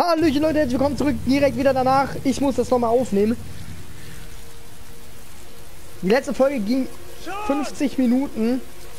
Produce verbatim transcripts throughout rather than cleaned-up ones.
Hallöchen Leute, herzlich willkommen zurück, direkt wieder danach. Ich muss das nochmal aufnehmen. Die letzte Folge ging fünfzig Minuten.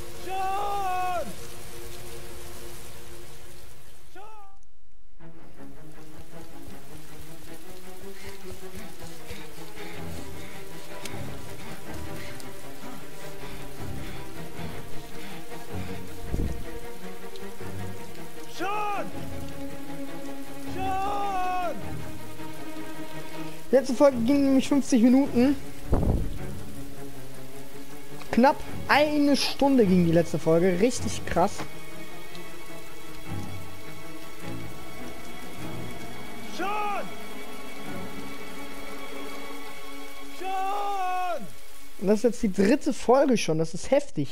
Die letzte Folge ging nämlich fünfzig Minuten. Knapp eine Stunde ging die letzte Folge. Richtig krass. Schon! Schon! Und das ist jetzt die dritte Folge schon. Das ist heftig.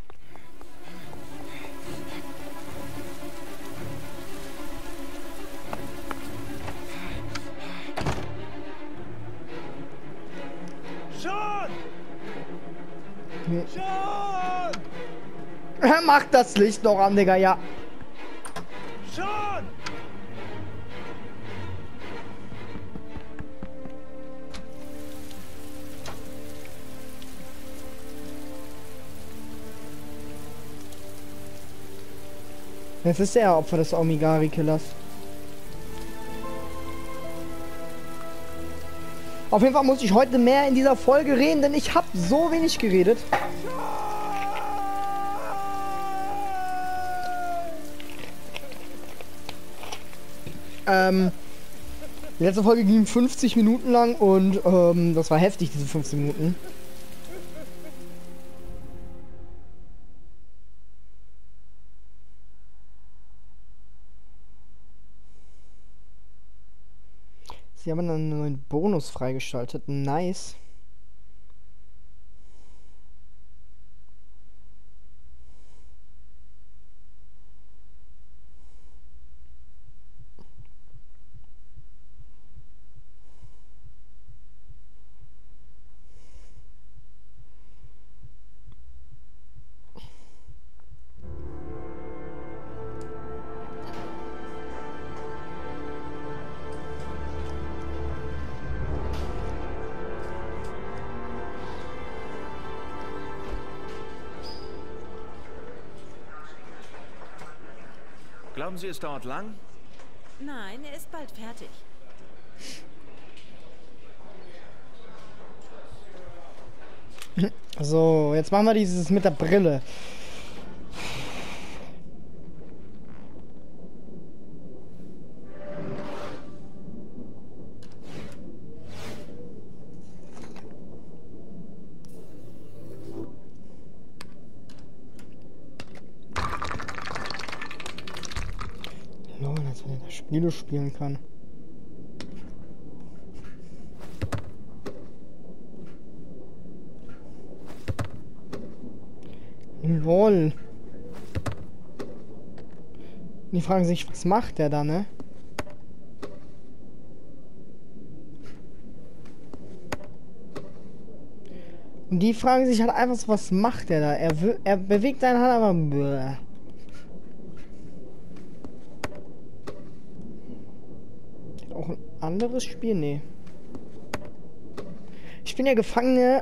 Schon! Er macht das Licht noch an, Digga, ja. Schon! Jetzt ist er Opfer des Omigari-Killers. Auf jeden Fall muss ich heute mehr in dieser Folge reden, denn ich habe so wenig geredet. Ähm, die letzte Folge ging fünfzig Minuten lang und ähm, das war heftig, diese fünfzehn Minuten. Sie haben einen neuen Bonus freigeschaltet. Nice. Glauben Sie, es dauert lang? Nein, er ist bald fertig. So, jetzt machen wir dieses mit der Brille. Lol, als wenn er da Spiele spielen kann. Lol. Die fragen sich, was macht der da, ne? Und die fragen sich halt einfach so, was macht der da? Er, er bewegt seine Hand, aber... Bäh. Auch ein anderes Spiel? Nee. Ich bin ja Gefangene...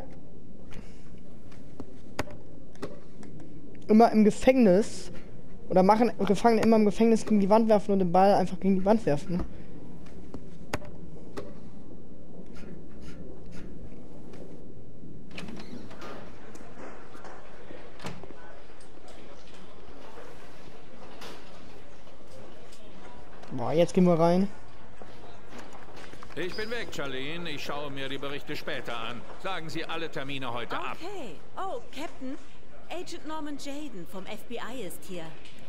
immer im Gefängnis oder machen Gefangene immer im Gefängnis gegen die Wand werfen und den Ball einfach gegen die Wand werfen. Boah, jetzt gehen wir rein. Ich bin weg, Charlene. Ich schaue mir die Berichte später an. Sagen Sie alle Termine heute ab. Okay. Oh, Captain. Agent Norman Jayden vom F B I ist hier.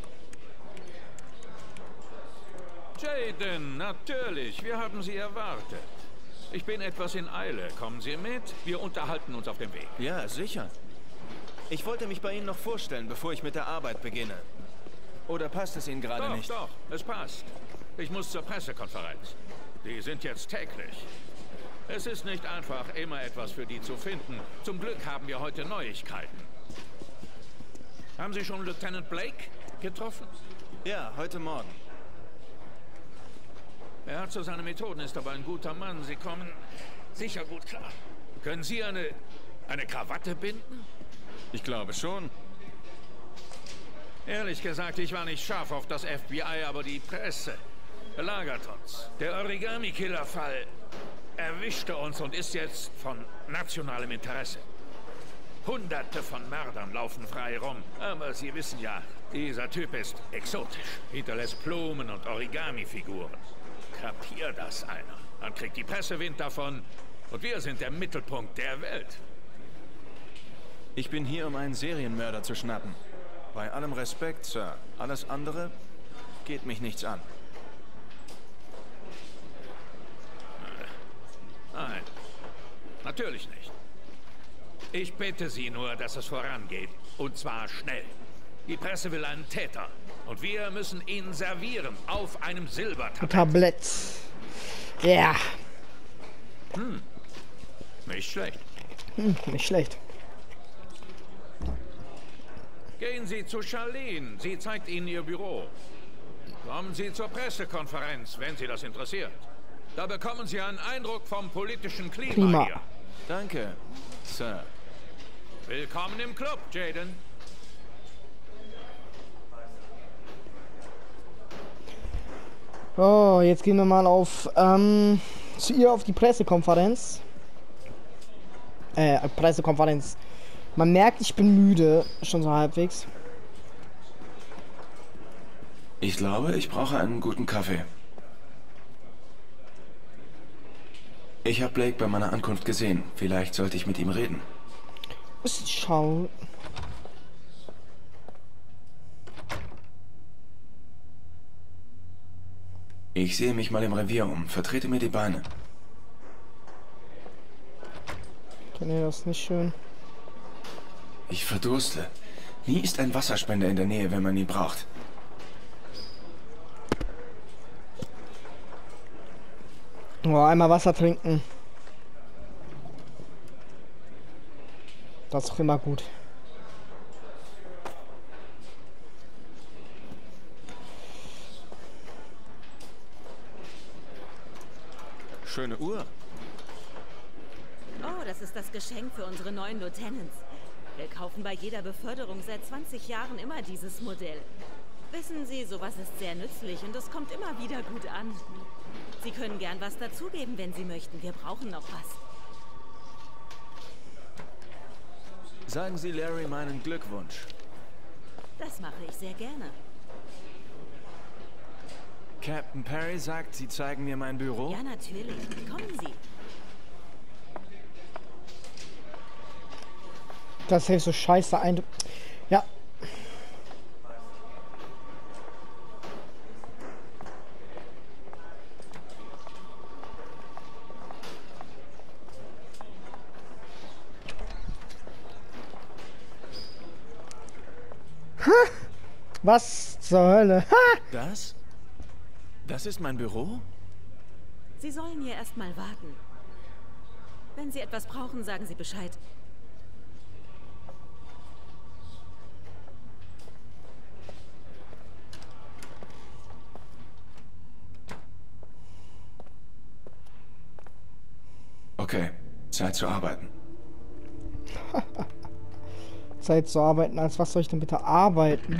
Jayden, natürlich. Wir haben Sie erwartet. Ich bin etwas in Eile. Kommen Sie mit? Wir unterhalten uns auf dem Weg. Ja, sicher. Ich wollte mich bei Ihnen noch vorstellen, bevor ich mit der Arbeit beginne. Oder passt es Ihnen gerade Doch, nicht? doch, es passt. Ich muss zur Pressekonferenz. Die sind jetzt täglich. Es ist nicht einfach, immer etwas für die zu finden. Zum Glück haben wir heute Neuigkeiten. Haben Sie schon Lieutenant Blake getroffen? Ja, heute Morgen. Er hat so seine Methoden, ist aber ein guter Mann. Sie kommen sicher gut klar. Können Sie eine, eine Krawatte binden? Ich glaube schon. Ehrlich gesagt, ich war nicht scharf auf das F B I, aber die Presse belagert uns. Der Origami-Killer-Fall erwischte uns und ist jetzt von nationalem Interesse. Hunderte von Mördern laufen frei rum. Aber Sie wissen ja, dieser Typ ist exotisch. Hinterlässt Blumen und Origami-Figuren. Kapier das einer. Dann kriegt die Presse Wind davon. Und wir sind der Mittelpunkt der Welt. Ich bin hier, um einen Serienmörder zu schnappen. Bei allem Respekt, Sir. Alles andere geht mich nichts an. Nein, natürlich nicht. Ich bitte Sie nur, dass es vorangeht. Und zwar schnell. Die Presse will einen Täter. Und wir müssen ihn servieren auf einem Silbertablett. Tablett. Ja. Yeah. Hm. Nicht schlecht. Hm, nicht schlecht. Gehen Sie zu Charlene. Sie zeigt Ihnen Ihr Büro. Kommen Sie zur Pressekonferenz, wenn Sie das interessiert. Da bekommen Sie einen Eindruck vom politischen Klima, Klima. hier. Danke, Sir. Willkommen im Club, Jaden. Oh, jetzt gehen wir mal auf ähm, zu ihr auf die Pressekonferenz. Äh, Pressekonferenz. Man merkt, ich bin müde, schon so halbwegs. Ich glaube, ich brauche einen guten Kaffee. Ich habe Blake bei meiner Ankunft gesehen. Vielleicht sollte ich mit ihm reden. Schau. Ich sehe mich mal im Revier um. Vertrete mir die Beine. Nee, das ist nicht schön. Ich verdurste. Nie ist ein Wasserspender in der Nähe, wenn man ihn braucht. Oh, einmal Wasser trinken. Das ist auch immer gut. Schöne Uhr. Oh, das ist das Geschenk für unsere neuen Lieutenants. Wir kaufen bei jeder Beförderung seit zwanzig Jahren immer dieses Modell. Wissen Sie, sowas ist sehr nützlich und es kommt immer wieder gut an. Sie können gern was dazugeben, wenn Sie möchten. Wir brauchen noch was. Sagen Sie Larry meinen Glückwunsch. Das mache ich sehr gerne. Captain Perry sagt, Sie zeigen mir mein Büro? Ja, natürlich. Kommen Sie. Das ist so scheiße ein. Ja. Ha! Was zur Hölle? Ha! Das? Das ist mein Büro? Sie sollen hier erstmal warten. Wenn Sie etwas brauchen, sagen Sie Bescheid. Okay, Zeit zu arbeiten. Zeit zu arbeiten. Als was soll ich denn bitte arbeiten?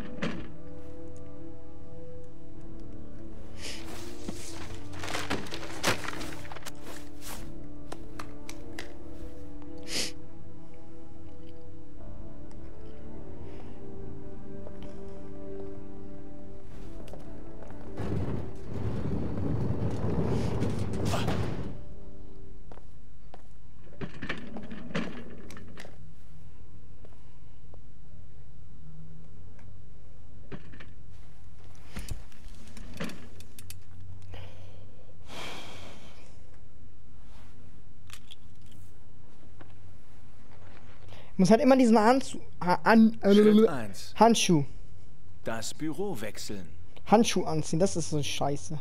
Muss halt immer diesen Handschuh, an, Schritt eins. Handschuh, Das Büro wechseln. Handschuh anziehen. Das ist so scheiße.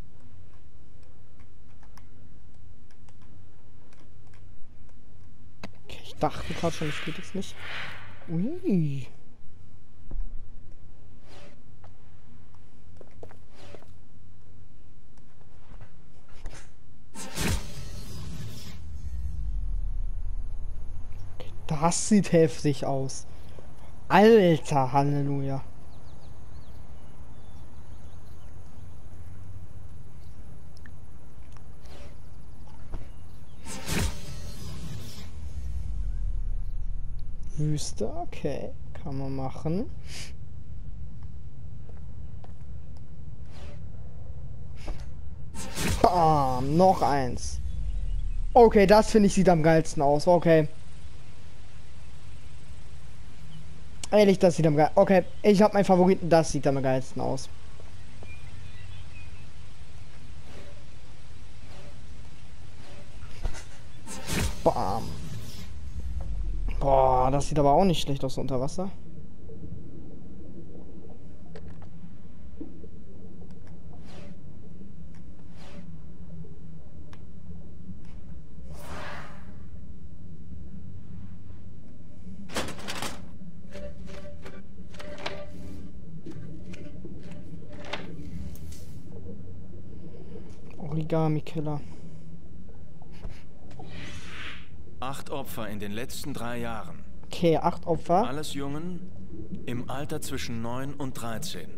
Okay, ich dachte gerade schon, das geht jetzt nicht. Ui. Das sieht heftig aus. Alter, Halleluja. Wüste, okay. Kann man machen. Ah, noch eins. Okay, das finde ich sieht am geilsten aus. Okay. Ehrlich, das sieht am geilsten. Okay, ich habe meinen Favoriten. Das sieht am geilsten aus. Bam. Boah, das sieht aber auch nicht schlecht aus unter Wasser. Origami-Killer. Acht Opfer in den letzten drei Jahren. Okay, acht Opfer. Alles Jungen im Alter zwischen neun und dreizehn.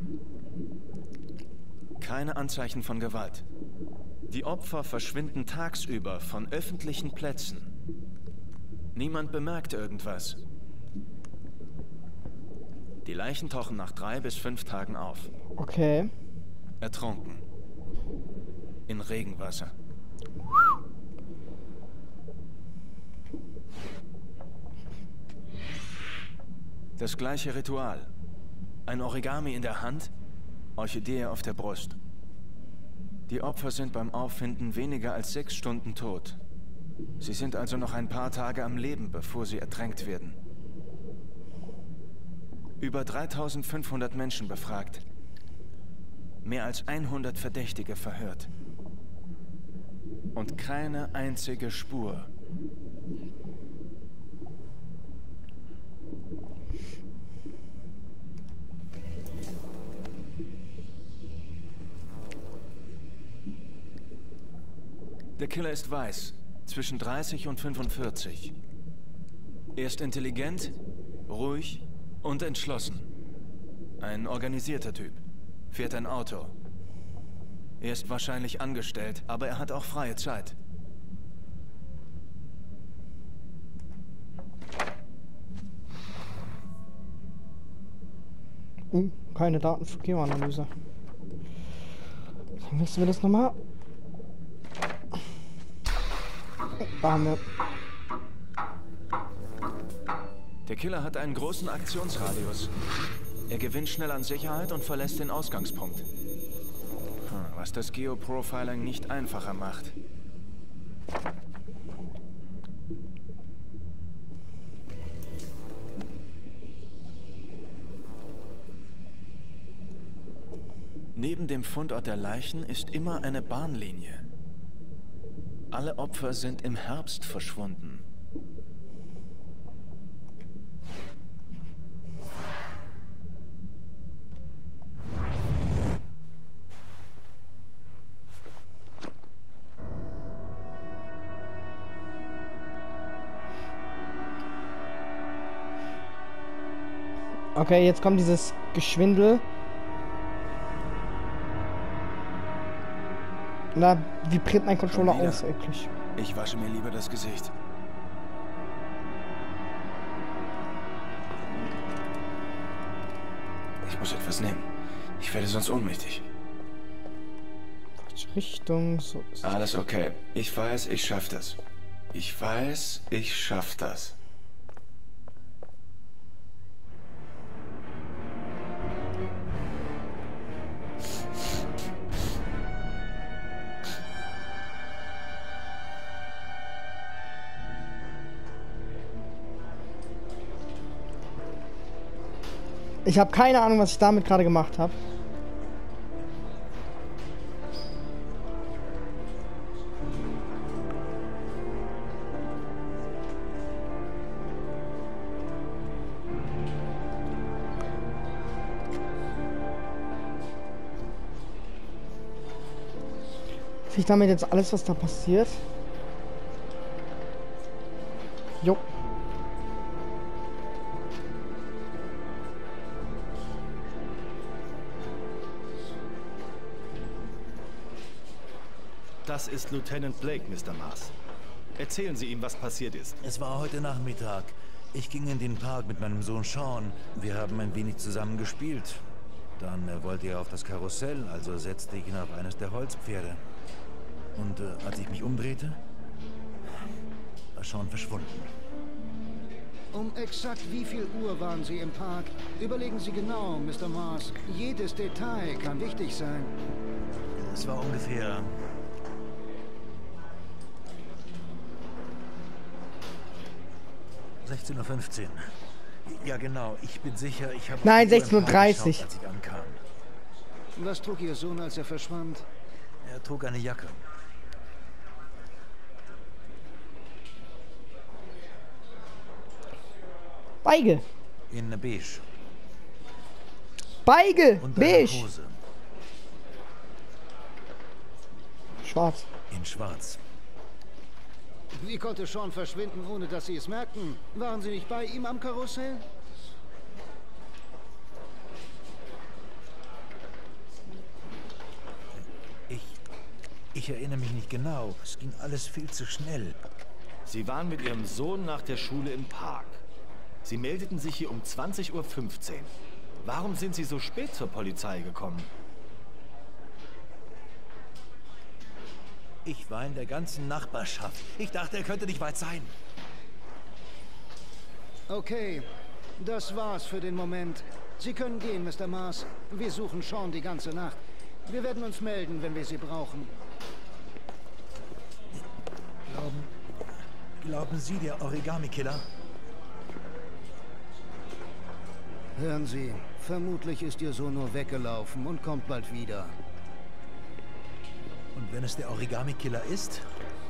Keine Anzeichen von Gewalt. Die Opfer verschwinden tagsüber von öffentlichen Plätzen. Niemand bemerkt irgendwas. Die Leichen tauchen nach drei bis fünf Tagen auf. Okay. Ertrunken. In Regenwasser. Das gleiche Ritual. Ein Origami in der Hand, Orchidee auf der Brust. Die Opfer sind beim Auffinden weniger als sechs Stunden tot. Sie sind also noch ein paar Tage am Leben, bevor sie ertränkt werden. Über dreitausendfünfhundert Menschen befragt. Mehr als hundert Verdächtige verhört. Und keine einzige Spur. Der Killer ist weiß, zwischen dreißig und fünfundvierzig. Er ist intelligent, ruhig und entschlossen. Ein organisierter Typ, fährt ein Auto. Er ist wahrscheinlich angestellt, aber er hat auch freie Zeit. Uh, keine Daten für Geoanalyse. Dann müssen wir das nochmal. Da haben wir. Der Killer hat einen großen Aktionsradius. Er gewinnt schnell an Sicherheit und verlässt den Ausgangspunkt. Was das Geoprofiling nicht einfacher macht. Neben dem Fundort der Leichen ist immer eine Bahnlinie. Alle Opfer sind im Herbst verschwunden. Okay, jetzt kommt dieses Geschwindel. Na, vibriert mein Controller aus, wirklich. Ich wasche mir lieber das Gesicht. Ich muss etwas nehmen. Ich werde sonst ohnmächtig. Falsche Richtung, so ist Alles okay. Ich weiß, ich schaff das. Ich weiß, ich schaff das. Ich habe keine Ahnung, was ich damit gerade gemacht habe. Krieg ich damit jetzt alles, was da passiert? Jo. Das ist Lieutenant Blake, Mister Mars. Erzählen Sie ihm, was passiert ist. Es war heute Nachmittag. Ich ging in den Park mit meinem Sohn Sean. Wir haben ein wenig zusammen gespielt. Dann äh, wollte er auf das Karussell, also setzte ich ihn auf eines der Holzpferde. Und äh, als ich mich umdrehte, war Sean verschwunden. Um exakt wie viel Uhr waren Sie im Park? Überlegen Sie genau, Mister Mars. Jedes Detail kann wichtig sein. Es war ungefähr... sechzehn Uhr fünfzehn. Ja, genau. Ich bin sicher, ich habe... Nein, sechzehn Uhr dreißig. Als ich ankam. Was trug Ihr Sohn, als er verschwand? Er trug eine Jacke. Beige. In beige. Beige. Und eine Beige. Hose. Schwarz. In schwarz. Wie konnte Sean verschwinden, ohne dass Sie es merkten? Waren Sie nicht bei ihm am Karussell? Ich... Ich erinnere mich nicht genau. Es ging alles viel zu schnell. Sie waren mit Ihrem Sohn nach der Schule im Park. Sie meldeten sich hier um zwanzig Uhr fünfzehn. Warum sind Sie so spät zur Polizei gekommen? Ich war in der ganzen Nachbarschaft. Ich dachte, er könnte nicht weit sein. Okay, das war's für den Moment. Sie können gehen, Mister Mars. Wir suchen Sean die ganze Nacht. Wir werden uns melden, wenn wir Sie brauchen. Glauben... Glauben Sie, der Origami-Killer? Hören Sie, vermutlich ist Ihr Sohn nur weggelaufen und kommt bald wieder. Und wenn es der Origami-Killer ist?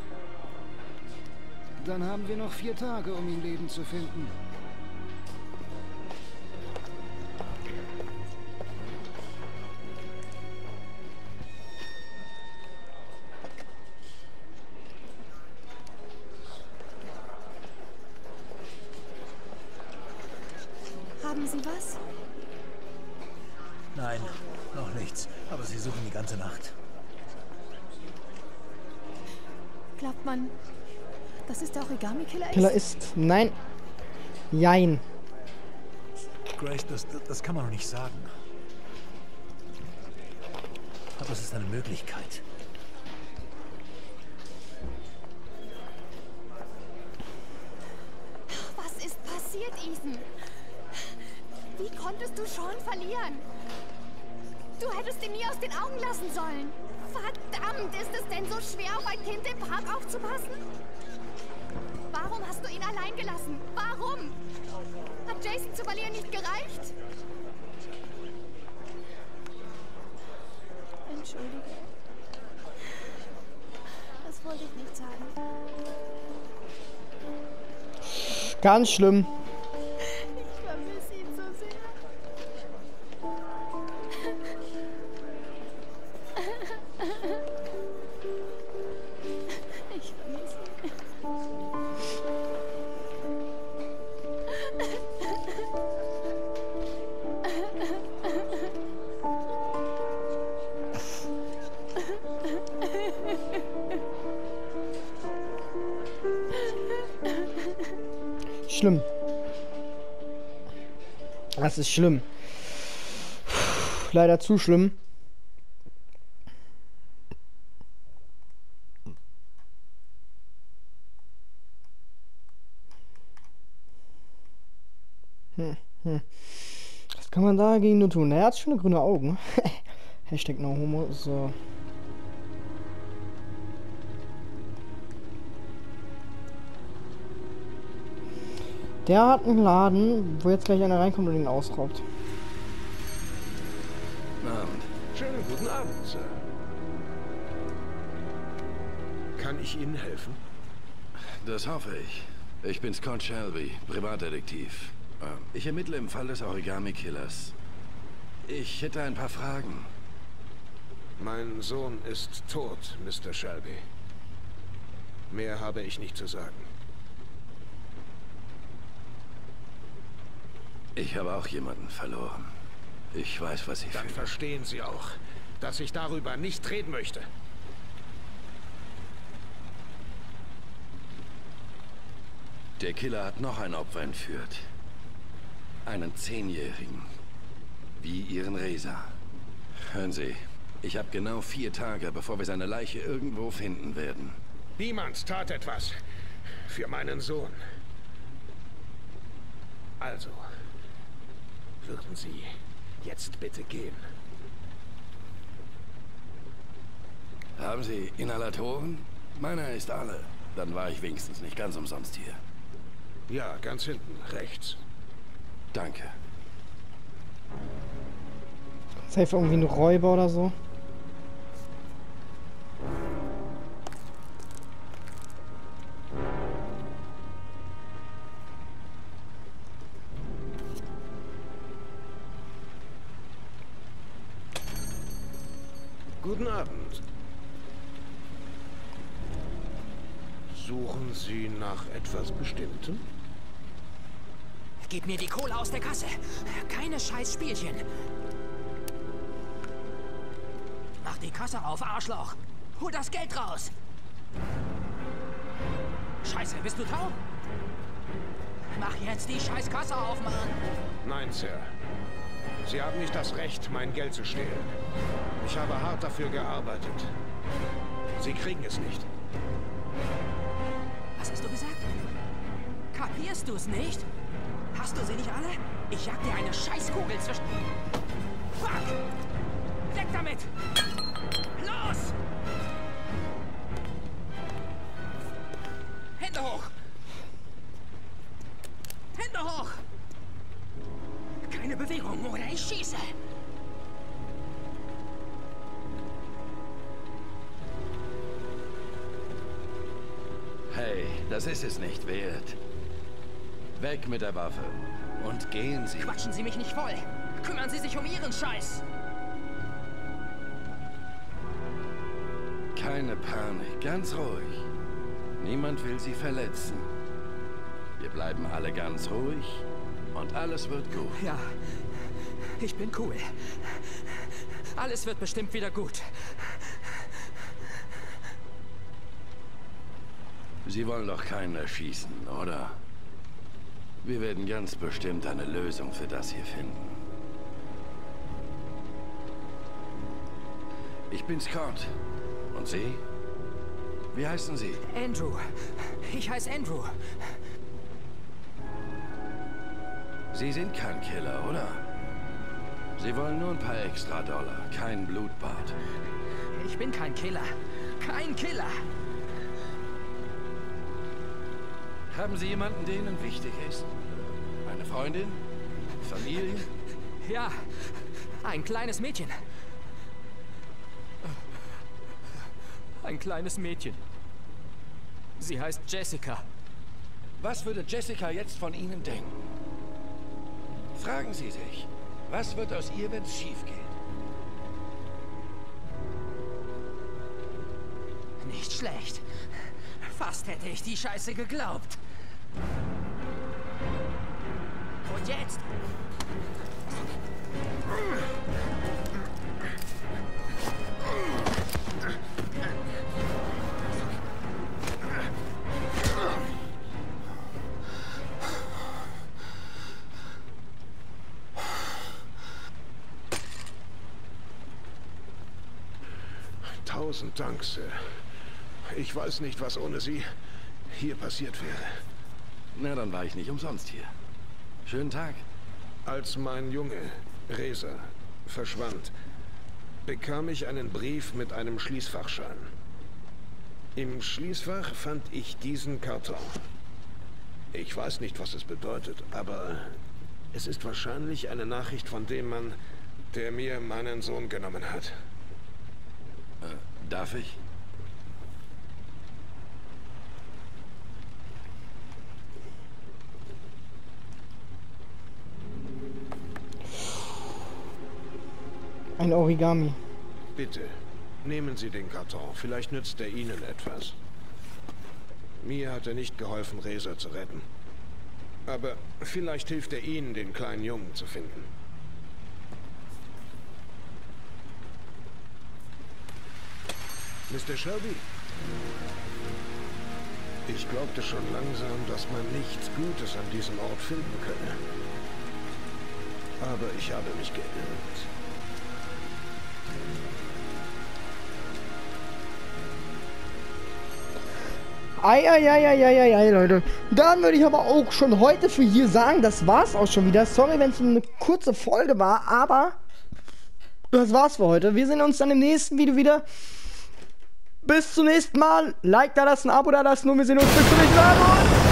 Dann haben wir noch vier Tage, um ihn lebend zu finden. Haben Sie was? Nein, noch nichts. Aber sie suchen die ganze Nacht. Glaubt man, dass es der Origami-Killer ist? Killer ist. Nein. Jein. Grace, das, das, das kann man noch nicht sagen. Aber es ist eine Möglichkeit. Was ist passiert, Ethan? Wie konntest du Sean verlieren? Du hättest ihn nie aus den Augen lassen sollen. Verdammt, ist es denn so schwer, auf ein Kind im Park aufzupassen? Warum hast du ihn allein gelassen? Warum? Hat Jason zu verlieren nicht gereicht? Entschuldige. Das wollte ich nicht sagen. Ganz schlimm. Ich vermisse ihn so sehr. Ich vermisse ihn. Schlimm. Das ist schlimm. Leider zu schlimm. Hm, hm. Was kann man dagegen nur tun? Er hat schöne grüne Augen. Hashtag no homo. So. Der hat einen Laden, wo jetzt gleich einer reinkommt und ihn ausraubt. Abend. Schönen guten Abend, Sir. Kann ich Ihnen helfen? Das hoffe ich. Ich bin Scott Shelby, Privatdetektiv. Ich ermittle im Fall des Origami-Killers. Ich hätte ein paar Fragen. Mein Sohn ist tot, Mister Shelby. Mehr habe ich nicht zu sagen. Ich habe auch jemanden verloren. Ich weiß, was ich Dann fühle. verstehen Sie auch, dass ich darüber nicht reden möchte. Der Killer hat noch ein Opfer entführt. Einen Zehnjährigen. Wie Ihren Reza. Hören Sie, ich habe genau vier Tage, bevor wir seine Leiche irgendwo finden werden. Niemand tat etwas für meinen Sohn. Also, würden Sie jetzt bitte gehen? Haben Sie Inhalatoren? Meiner ist alle. Dann war ich wenigstens nicht ganz umsonst hier. Ja, ganz hinten, rechts. Danke. Safe irgendwie ein Räuber oder so. Guten Abend. Suchen Sie nach etwas Bestimmtem? Gib mir die Kohle aus der Kasse. Keine scheiß Spielchen. Mach die Kasse auf, Arschloch. Hol das Geld raus. Scheiße, bist du taub? Mach jetzt die scheiß Kasse auf, Mann. Nein, Sir. Sie haben nicht das Recht, mein Geld zu stehlen. Ich habe hart dafür gearbeitet. Sie kriegen es nicht. Was hast du gesagt? Kapierst du es nicht? Hast du sie nicht alle? Ich jag dir eine Scheißkugel zwischen... Fuck! Weg damit! Los! Hände hoch! Hände hoch! Keine Bewegung, oder ich schieße! Hey, das ist es nicht wert. Weg mit der Waffe. Und gehen Sie. Quatschen Sie mich nicht voll. Kümmern Sie sich um Ihren Scheiß. Keine Panik, ganz ruhig. Niemand will Sie verletzen. Wir bleiben alle ganz ruhig und alles wird gut. Ja, ich bin cool. Alles wird bestimmt wieder gut. Sie wollen doch keinen erschießen, oder? Wir werden ganz bestimmt eine Lösung für das hier finden. Ich bin Scott. Und Sie? Wie heißen Sie? Andrew. Ich heiße Andrew. Sie sind kein Killer, oder? Sie wollen nur ein paar extra Dollar, kein Blutbad. Ich bin kein Killer. Kein Killer. Haben Sie jemanden, der Ihnen wichtig ist? Eine Freundin? Familie? Ja, ein kleines Mädchen. Ein kleines Mädchen. Sie heißt Jessica. Was würde Jessica jetzt von Ihnen denken? Fragen Sie sich, was wird aus ihr, wenn es schief geht? Nicht schlecht. Fast hätte ich die Scheiße geglaubt. Und jetzt? Tausend Dank, Sir. Ich weiß nicht, was ohne Sie hier passiert wäre. Na, dann war ich nicht umsonst hier. Schönen Tag. Als mein Junge, Reza, verschwand, bekam ich einen Brief mit einem Schließfachschein. Im Schließfach fand ich diesen Karton. Ich weiß nicht, was es bedeutet, aber es ist wahrscheinlich eine Nachricht von dem Mann, der mir meinen Sohn genommen hat. Äh, darf ich? Ein Origami. Bitte, nehmen Sie den Karton. Vielleicht nützt er Ihnen etwas. Mir hat er nicht geholfen, Reza zu retten. Aber vielleicht hilft er Ihnen, den kleinen Jungen zu finden. Mister Shelby? Ich glaubte schon langsam, dass man nichts Gutes an diesem Ort finden könne. Aber ich habe mich geirrt. Eieieiei, Leute. Dann würde ich aber auch schon heute für hier sagen, das war's auch schon wieder. Sorry, wenn es eine kurze Folge war, aber das war's für heute. Wir sehen uns dann im nächsten Video wieder. Bis zum nächsten Mal. Like da lassen, Abo da lassen und wir sehen uns bis zum nächsten Mal.